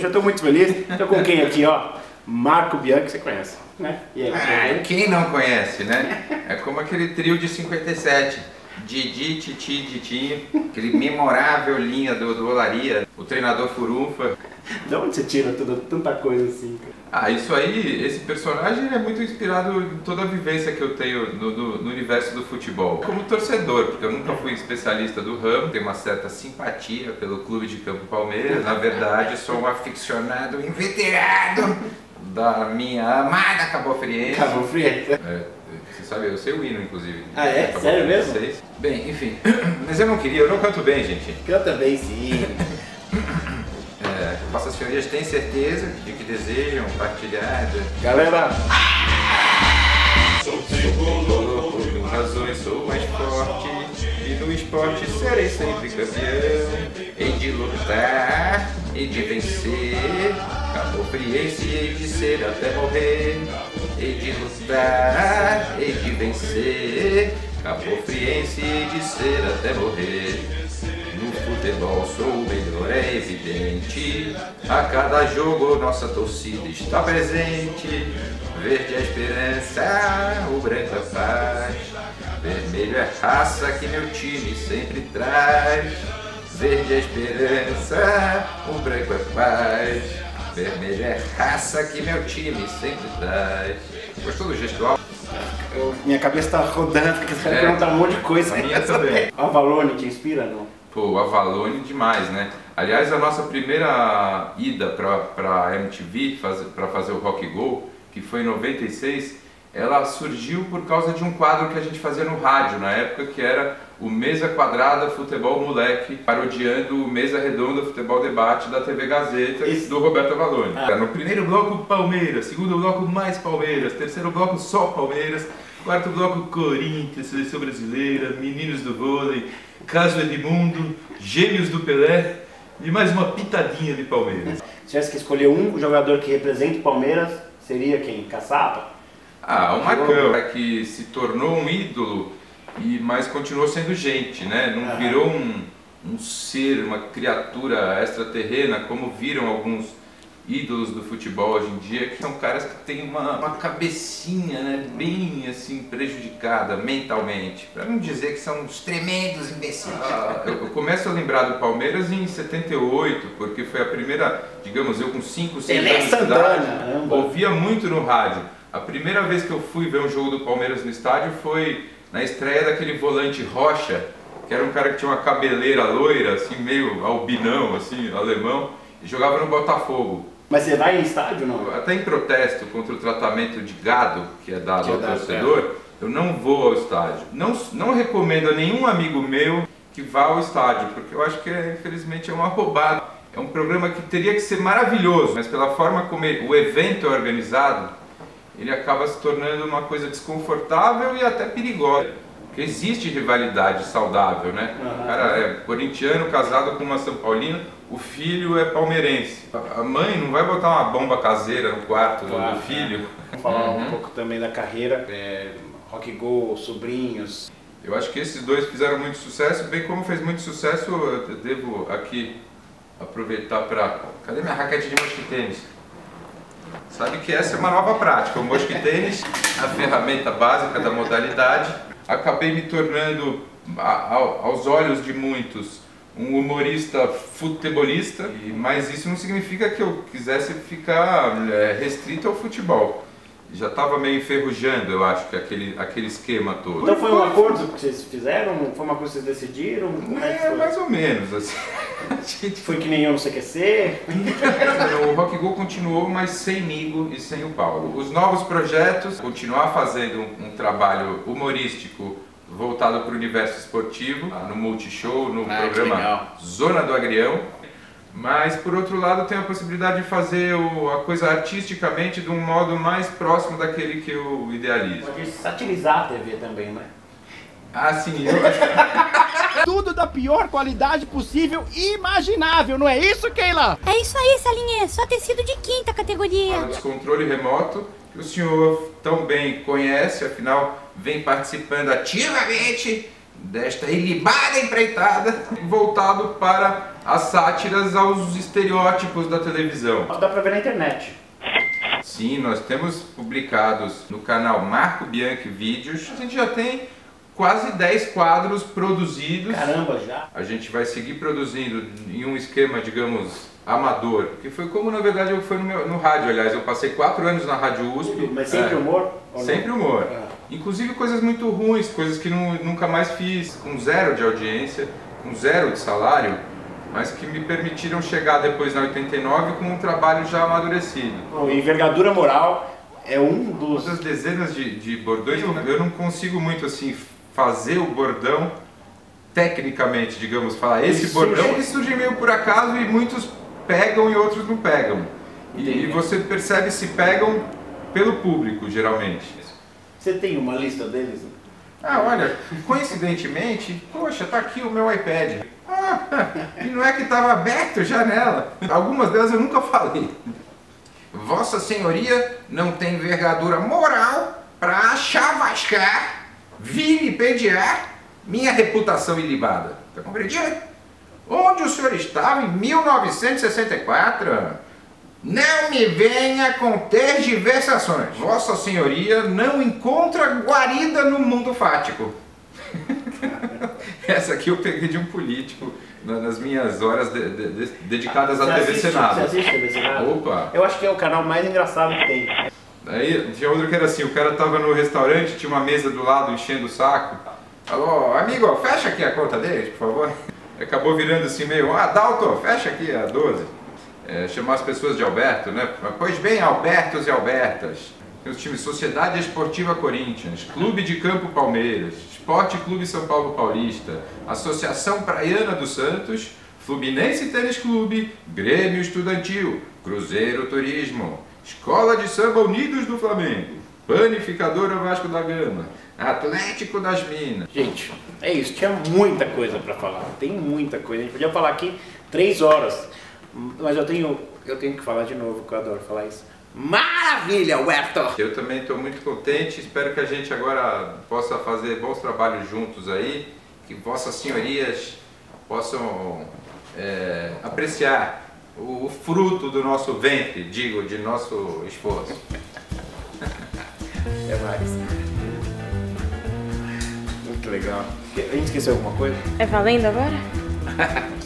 eu tô muito feliz. Tô com quem aqui, ó? Marco Bianchi, você conhece, né? E aí, quem não conhece, né? É como aquele trio de 57. Didi, Titi, Ditinho, aquele memorável linha do Olaria, o treinador Furunfa. De onde você tira tanta coisa assim, cara? Ah, isso aí, esse personagem é muito inspirado em toda a vivência que eu tenho no universo do futebol. Como torcedor, porque eu nunca fui especialista do ramo, tenho uma certa simpatia pelo Clube de Campo Palmeiras. Na verdade, sou um aficionado inveterado da minha amada Cabo Friense. Cabo Friense. Você sabe, eu sei o hino, inclusive. Ah, é? Sério mesmo? Bem, enfim. Mas eu não canto bem, gente. Canta bem, sim. Vossas senhorias têm certeza de que desejam partilhar? Galera! Sou tricolor, por razões sou mais forte, e no esporte serei sempre campeão. Hei de lutar, hei de vencer, Cabo Friense hei de ser até morrer. Hei de lutar, hei de vencer, Cabo Friense hei de ser até morrer. No futebol sou o melhor, é evidente, a cada jogo nossa torcida está presente. Verde é a esperança, o branco é paz, vermelho é raça que meu time sempre traz. Verde é a esperança, o branco é paz, vermelho é raça que meu time sempre traz. Gostou do gestual? Minha cabeça tá rodando, porque você quer perguntar um monte de coisa. A minha também. Avalone te inspira, não? Pô, o Avalone demais, né? Aliás, a nossa primeira ida pra MTV, pra fazer o Rock Go, que foi em 96, ela surgiu por causa de um quadro que a gente fazia no rádio na época, que era o Mesa Quadrada Futebol Moleque, parodiando o Mesa Redonda Futebol Debate da TV Gazeta, do Roberto Avalone. No primeiro bloco, Palmeiras, segundo bloco, mais Palmeiras, terceiro bloco, só Palmeiras, quarto bloco, Corinthians, Seleção Brasileira, Meninos do Vôlei, Caso Edmundo, Gêmeos do Pelé e mais uma pitadinha de Palmeiras. Se tivesse que escolher um jogador que represente o Palmeiras, seria quem? Caçapa? O Marcão, que se tornou um ídolo, mas continuou sendo gente, né? Não virou um ser, uma criatura extraterrena, como viram alguns ídolos do futebol hoje em dia, que são caras que têm uma cabecinha, né, bem assim prejudicada mentalmente, para não dizer que são uns tremendos imbecis. Eu começo a lembrar do Palmeiras em 78, porque foi a primeira, digamos, eu com 5, 6 anos de idade, ouvia muito no rádio. A primeira vez que eu fui ver um jogo do Palmeiras no estádio foi na estreia daquele volante Rocha, que era um cara que tinha uma cabeleira loira, assim, meio albinão, assim, alemão, e jogava no Botafogo. Mas você vai em estádio, não? Até em protesto contra o tratamento de gado que é dado ao torcedor, eu não vou ao estádio. Não recomendo a nenhum amigo meu que vá ao estádio, porque eu acho que infelizmente é uma roubada. É um programa que teria que ser maravilhoso, mas pela forma como o evento é organizado, ele acaba se tornando uma coisa desconfortável e até perigosa. Porque existe rivalidade saudável, né? O cara é corintiano, casado com uma São Paulina, o filho é palmeirense. A mãe não vai botar uma bomba caseira no quarto do filho. Vamos falar um pouco também da carreira, Rock Go, Sobrinhos. Eu acho que esses dois fizeram muito sucesso, bem como fez muito sucesso, eu devo aqui aproveitar para... Cadê minha raquete de mosquitênis? Sabe que essa é uma nova prática, o mosquitênis, a ferramenta básica da modalidade. Acabei me tornando, aos olhos de muitos, um humorista futebolista, mas isso não significa que eu quisesse ficar restrito ao futebol. Já estava meio enferrujando, eu acho, que aquele esquema todo. Então foi um acordo que vocês fizeram? Foi uma coisa que vocês decidiram? Mais ou menos, assim. Foi que nem eu no CQC? O Rock Go continuou, mas sem Nigo e sem o Paulo. Os novos projetos, continuar fazendo um trabalho humorístico voltado para o universo esportivo, no Multishow, no programa Zona do Agrião. Mas, por outro lado, tem a possibilidade de fazer a coisa artisticamente de um modo mais próximo daquele que eu idealizo. Pode satirizar a TV também, né? Ah, sim, eu acho. Tudo da pior qualidade possível e imaginável, não é isso, Keila? É isso aí, Salinha, só tecido de quinta categoria. Descontrole remoto, que o senhor tão bem conhece, afinal vem participando ativamente desta ilibada empreitada voltado para as sátiras aos estereótipos da televisão. Dá pra ver na internet. Sim, nós temos publicados no canal Marco Bianchi Vídeos. A gente já tem quase 10 quadros produzidos. Caramba, já? A gente vai seguir produzindo em um esquema, digamos, amador. Que foi como, na verdade, eu fui no rádio, aliás. Eu passei 4 anos na Rádio USP. Mas sempre humor? Ou sempre não? humor. Inclusive coisas muito ruins, coisas que nunca mais fiz, com 0 de audiência, com 0 de salário, mas que me permitiram chegar depois na 89 com um trabalho já amadurecido. Envergadura moral é um dos... Das dezenas de bordões, eu não consigo muito assim fazer o bordão tecnicamente, digamos, falar esse bordão, ele surge meio por acaso e muitos pegam e outros não pegam. E você percebe se pegam pelo público, geralmente. Você tem uma lista deles? Ah, olha, coincidentemente, poxa, tá aqui o meu iPad. E não é que estava aberto já nela. Algumas delas eu nunca falei. Vossa Senhoria não tem envergadura moral para chavascar, vilipendiar minha reputação ilibada. Tá compreendido? Onde o senhor estava em 1964? Não me venha com tergiversações. Vossa Senhoria não encontra guarida no mundo fático. Essa aqui eu peguei de um político nas minhas horas dedicadas à TV Senado. Você assiste TV Senado? Opa! Eu acho que é o canal mais engraçado que tem. Aí tinha outro que era assim, o cara tava no restaurante, tinha uma mesa do lado enchendo o saco. Falou, amigo, fecha aqui a conta deles, por favor. Acabou virando assim meio, Dalton, fecha aqui a 12. Chamar as pessoas de Alberto, né? Pois bem, Albertos e Albertas. Tem os times Sociedade Esportiva Corinthians, Clube de Campo Palmeiras, Esporte Clube São Paulo Paulista, Associação Praiana dos Santos, Fluminense Tênis Clube, Grêmio Estudantil, Cruzeiro Turismo, Escola de Samba Unidos do Flamengo, Panificadora Vasco da Gama, Atlético das Minas. Gente, é isso, tinha muita coisa pra falar, tem muita coisa, a gente podia falar aqui 3 horas, mas eu tenho que falar de novo, que eu adoro falar isso. Maravilha, Huerto! Eu também estou muito contente, espero que a gente agora possa fazer bons trabalhos juntos aí, que vossas senhorias possam apreciar o fruto do nosso ventre, digo, de nosso esforço. Até mais. Muito legal. A gente esqueceu alguma coisa? É valendo agora?